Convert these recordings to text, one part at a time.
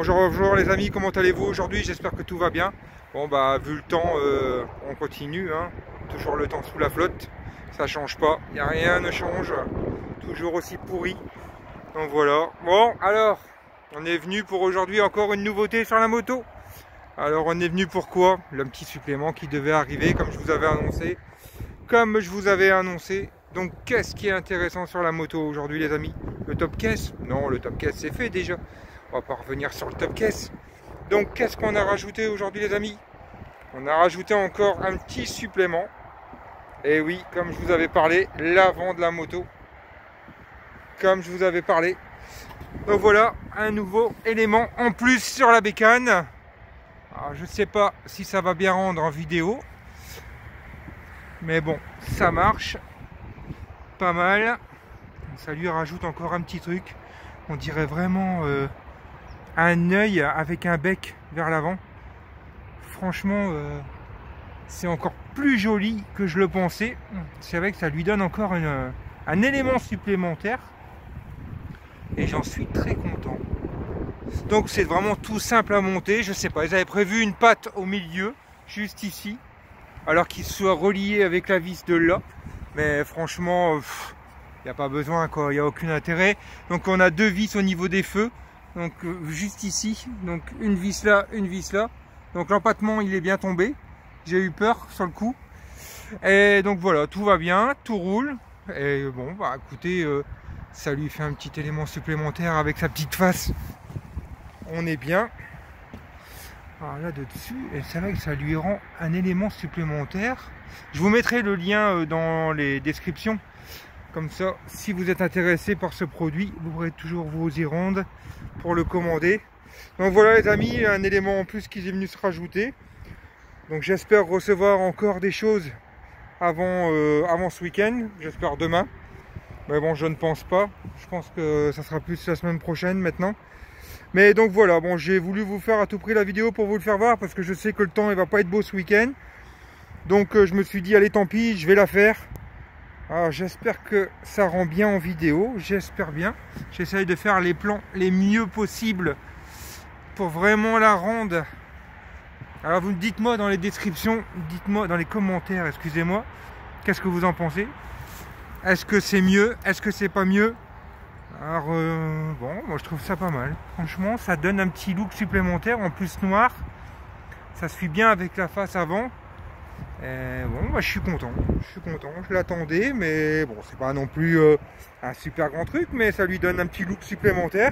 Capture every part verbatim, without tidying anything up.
Bonjour, bonjour les amis, comment allez-vous aujourd'hui? J'espère que tout va bien. Bon bah vu le temps, euh, on continue, hein. Toujours le temps sous la flotte, ça change pas, il n'y a rien ne change, toujours aussi pourri. Donc voilà. Bon alors, on est venu pour aujourd'hui encore une nouveauté sur la moto. Alors on est venu pour quoi? Le petit supplément qui devait arriver comme je vous avais annoncé. Comme je vous avais annoncé. Donc qu'est-ce qui est intéressant sur la moto aujourd'hui les amis? Le top case? Non, le top case c'est fait déjà. On va pas revenir sur le top case. Donc qu'est-ce qu'on a rajouté aujourd'hui les amis? On a rajouté encore un petit supplément. Et oui, comme je vous avais parlé, l'avant de la moto. Comme je vous avais parlé. Donc voilà, un nouveau élément en plus sur la bécane. Alors, je ne sais pas si ça va bien rendre en vidéo. Mais bon, ça marche. Pas mal. Ça lui rajoute encore un petit truc. On dirait vraiment euh, un œil avec un bec vers l'avant. Franchement, euh, c'est encore plus joli que je le pensais. C'est vrai que ça lui donne encore une, un élément supplémentaire. Et j'en suis très content. Donc c'est vraiment tout simple à monter. Je sais pas, ils avaient prévu une patte au milieu, juste ici. Alors qu'il soit relié avec la vis de là. Mais franchement, il n'y a pas besoin, quoi. Il n'y a aucun intérêt. Donc on a deux vis au niveau des feux. Donc euh, juste ici. Donc une vis là, une vis là. Donc l'empattement il est bien tombé. J'ai eu peur sur le coup. Et donc voilà, tout va bien, tout roule. Et bon, bah écoutez, euh, ça lui fait un petit élément supplémentaire avec sa petite face. On est bien. Alors là dessus, et c'est vrai que ça lui rend un élément supplémentaire. Je vous mettrai le lien dans les descriptions. Comme ça, si vous êtes intéressé par ce produit, vous pourrez toujours vous y rendre pour le commander. Donc voilà les amis, un élément en plus qui est venu se rajouter. Donc j'espère recevoir encore des choses avant, euh, avant ce week-end. J'espère demain. Mais bon, je ne pense pas. Je pense que ça sera plus la semaine prochaine maintenant. Mais donc voilà, bon, j'ai voulu vous faire à tout prix la vidéo pour vous le faire voir parce que je sais que le temps il va pas être beau ce week-end. Donc euh, je me suis dit allez tant pis, je vais la faire. Alors j'espère que ça rend bien en vidéo, j'espère bien. J'essaye de faire les plans les mieux possibles pour vraiment la rendre. Alors vous dites-moi dans les descriptions, dites-moi dans les commentaires, excusez-moi, qu'est-ce que vous en pensez? Est-ce que c'est mieux? Est-ce que c'est pas mieux? Alors euh, bon, moi je trouve ça pas mal. Franchement, ça donne un petit look supplémentaire, en plus noir. Ça se fait bien avec la face avant. Et bon, bah, je suis content. Je suis content. Je l'attendais, mais bon, c'est pas non plus euh, un super grand truc, mais ça lui donne un petit look supplémentaire.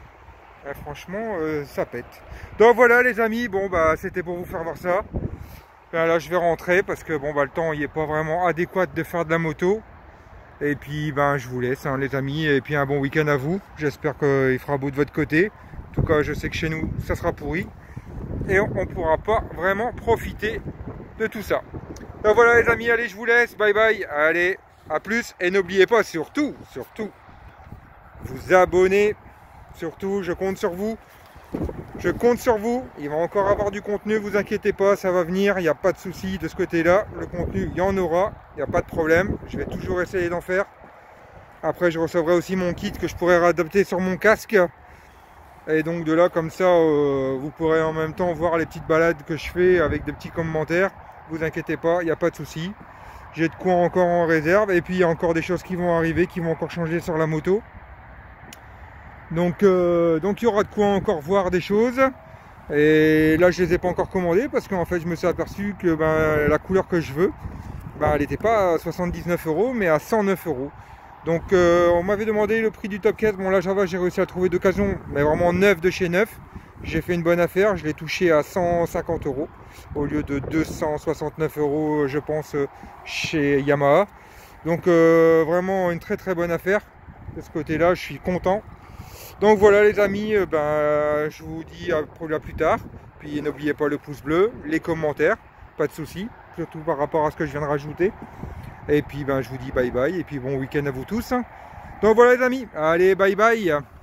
Et franchement, euh, ça pète. Donc voilà les amis, bon bah c'était pour vous faire voir ça. Ben, là je vais rentrer parce que bon bah le temps il est pas vraiment adéquat de faire de la moto. Et puis ben je vous laisse hein, les amis, et puis un bon week-end à vous. J'espère qu'il fera beau de votre côté. En tout cas je sais que chez nous ça sera pourri. Et on ne pourra pas vraiment profiter de tout ça. Donc voilà les amis, allez je vous laisse, bye bye. Allez, à plus. Et n'oubliez pas surtout, surtout, vous abonner. Surtout, je compte sur vous. Je compte sur vous. Il va encore avoir du contenu, vous inquiétez pas, ça va venir. Il n'y a pas de souci de ce côté-là. Le contenu, il y en aura. Il n'y a pas de problème. Je vais toujours essayer d'en faire. Après, je recevrai aussi mon kit que je pourrai réadapter sur mon casque. Et donc de là, comme ça, euh, vous pourrez en même temps voir les petites balades que je fais avec des petits commentaires. Vous inquiétez pas, il n'y a pas de souci. J'ai de quoi encore en réserve. Et puis, il y a encore des choses qui vont arriver, qui vont encore changer sur la moto. Donc, euh, donc il y aura de quoi encore voir des choses. Et là je les ai pas encore commandées parce qu'en fait je me suis aperçu que ben, la couleur que je veux, ben, elle n'était pas à soixante-dix-neuf euros mais à cent neuf euros. Donc euh, on m'avait demandé le prix du top case. Bon là Java j'ai réussi à trouver d'occasion, mais vraiment neuf de chez neuf. J'ai fait une bonne affaire, je l'ai touché à cent cinquante euros au lieu de deux cent soixante-neuf euros je pense chez Yamaha. Donc euh, vraiment une très très bonne affaire de ce côté là, je suis content. Donc voilà les amis, euh, ben, je vous dis à, à plus tard. Puis n'oubliez pas le pouce bleu, les commentaires, pas de soucis, surtout par rapport à ce que je viens de rajouter. Et puis ben, je vous dis bye bye et puis bon week-end à vous tous. Donc voilà les amis, allez bye bye.